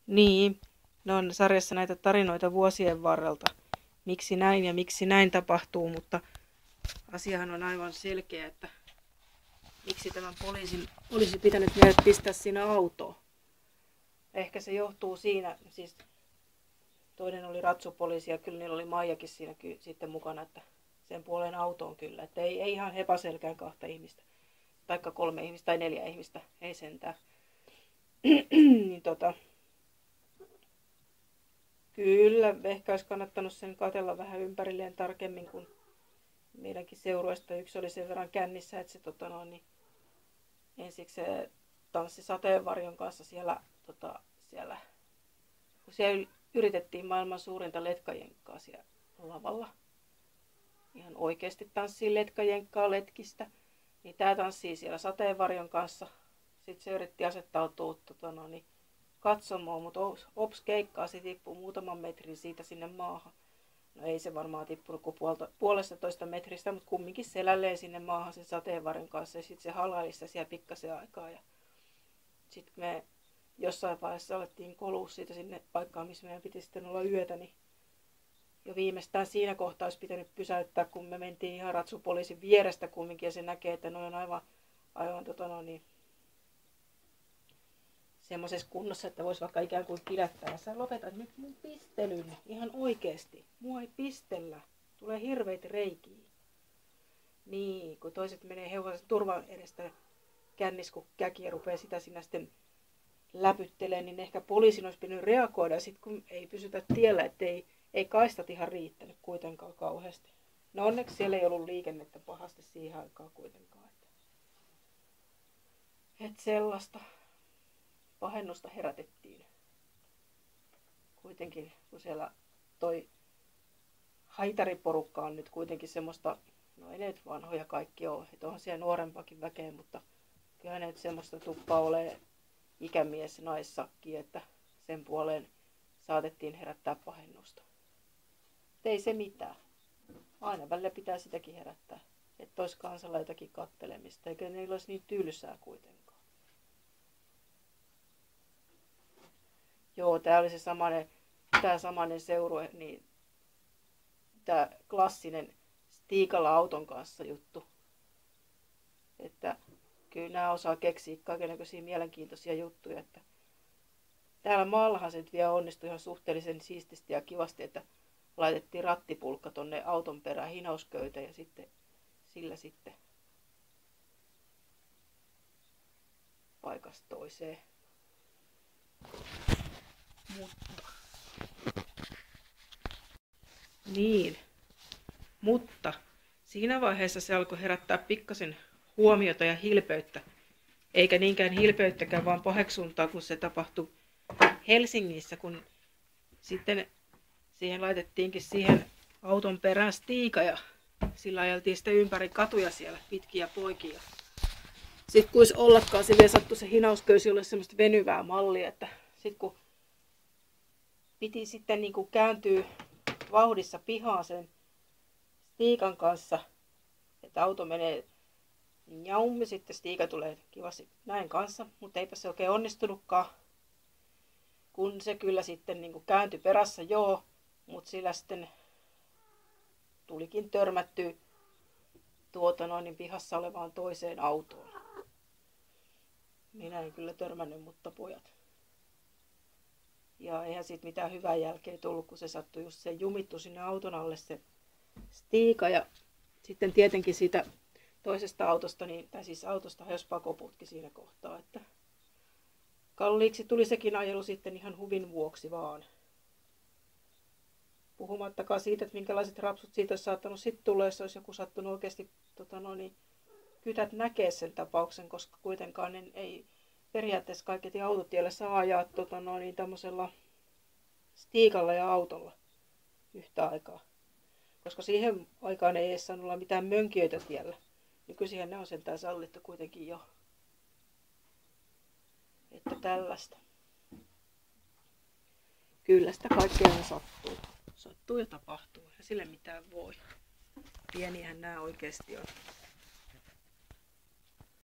Niin, ne on sarjassa näitä tarinoita vuosien varrelta. Miksi näin ja miksi näin tapahtuu, mutta asiahan on aivan selkeä, että miksi tämän poliisin olisi pitänyt meidät pistää siinä autoon. Ehkä se johtuu siinä, siis toinen oli ratsupoliisi ja kyllä niillä oli Maijakin siinä sitten mukana, että sen puolen autoon kyllä. Että ei ihan hepaselkään 2 ihmistä, taikka 3 ihmistä tai 4 ihmistä, ei sentään. Niin kyllä, ehkä olisi kannattanut sen katsella vähän ympärilleen tarkemmin kuin meidänkin seurueesta. Yksi oli sen verran kännissä, että se ensiksi se tanssi sateenvarjon kanssa siellä kun siellä yritettiin maailman suurinta letkajenkkaa siellä lavalla. Ihan oikeasti tanssii letkajenkkaa letkistä. Niin tää tanssii siellä sateenvarjon kanssa. Sitten se yritti asettautua katsomaan, mutta ops keikkaa, se tippuu muutaman metrin siitä sinne maahan. No ei se varmaan tippunut kuin 1,5 metristä, mutta kumminkin selälleen sinne maahan sen sateenvarjon kanssa. Ja sitten se halaili sitä siellä pikkasen aikaa. Ja sitten me jossain vaiheessa alettiin kolua siitä sinne paikkaan, missä meidän piti sitten olla yötä. Niin jo viimeistään siinä kohtaa olisi pitänyt pysäyttää, kun me mentiin ihan ratsupoliisin vierestä kumminkin. Ja se näkee, että ne on aivan semmoisessa kunnossa, että voisi vaikka ikään kuin pidättää. Ja sä lopetat nyt mun pistelyn ihan oikeesti. Mua ei pistellä. Tulee hirveitä reikiä. Niin, kun toiset menee hevosen turvan edestä kännis, kun käki rupeaa sitä sinä sitten läpyttelee, niin ehkä poliisin olisi pitänyt reagoida. Ja sitten kun ei pysytä tiellä, että ei kaistat ihan riittänyt kuitenkaan kauheasti. No onneksi siellä ei ollut liikennettä pahasti siihen aikaan kuitenkaan. Että sellaista pahennusta herätettiin. Kuitenkin, kun siellä toi haitariporukka on nyt kuitenkin semmoista, no ei ne vanhoja kaikki ole, että onhan siellä nuorempakin väkeä, mutta kyllä ne semmoista tuppaa ole ikämies naissakki, että sen puoleen saatettiin herättää pahennusta. Ei se mitään. Aina välillä pitää sitäkin herättää, että olisi kansalla jotakin kattelemista, eikä niillä olisi niin tylsää kuitenkaan. Joo, tää oli se samainen seurue, niin tää klassinen Stiikalla auton kanssa juttu. Että kyllä nämä osaa keksiä kaikennäköisiä mielenkiintoisia juttuja. Että täällä maallahan se nyt vielä onnistui ihan suhteellisen siististi ja kivasti, että laitettiin rattipulkka tonne auton perään hinausköyteen ja sitten sillä sitten paikasta toiseen. Mutta siinä vaiheessa se alkoi herättää pikkasen huomiota ja hilpeyttä. Eikä niinkään hilpeyttäkään, vaan paheksuntaa, kun se tapahtui Helsingissä, kun sitten siihen laitettiinkin siihen auton perään stiika ja sillä ajeltiin sitten ympäri katuja siellä pitkiä poikia. Sitten kun ollakaan, se vielä sattui se hinausköysi olla semmoista venyvää mallia, että sitten kun piti sitten niin kuin kääntyä vauhdissa pihaan sen stiikan kanssa, että auto menee jaum, sitten stiika tulee kivasti näin kanssa, mutta eipä se oikein onnistunutkaan, kun se kyllä sitten niin kuin kääntyi perässä joo, mutta sillä sitten tulikin törmättyä pihassa olevaan toiseen autoon. Minä en kyllä törmännyt, mutta pojat. Ja eihän siitä mitään hyvää jälkeä tullut, kun se sattui just se jumittu sinne auton alle se stiika. Ja sitten tietenkin siitä toisesta autosta, tai siis autosta hajosi pakoputki siinä kohtaa. Että kalliiksi tuli sekin ajelu sitten ihan huvin vuoksi vaan. Puhumattakaan siitä, että minkälaiset rapsut siitä olisi saattanut sitten tulla, jos olisi joku sattunut oikeasti kytät näkee sen tapauksen, koska kuitenkaan ei periaatteessa kaiketi autotielle saa ajaa tämmöisellä stiikalla ja autolla yhtä aikaa. Koska siihen aikaan ei edes saanut olla mitään mönkijöitä tiellä. Nykyisin ne on sentään sallittu kuitenkin jo. Että tällaista. Kyllä sitä kaikkea sattuu. Sattuu ja tapahtuu. Ja sille mitään voi. Pienihän nämä oikeasti on.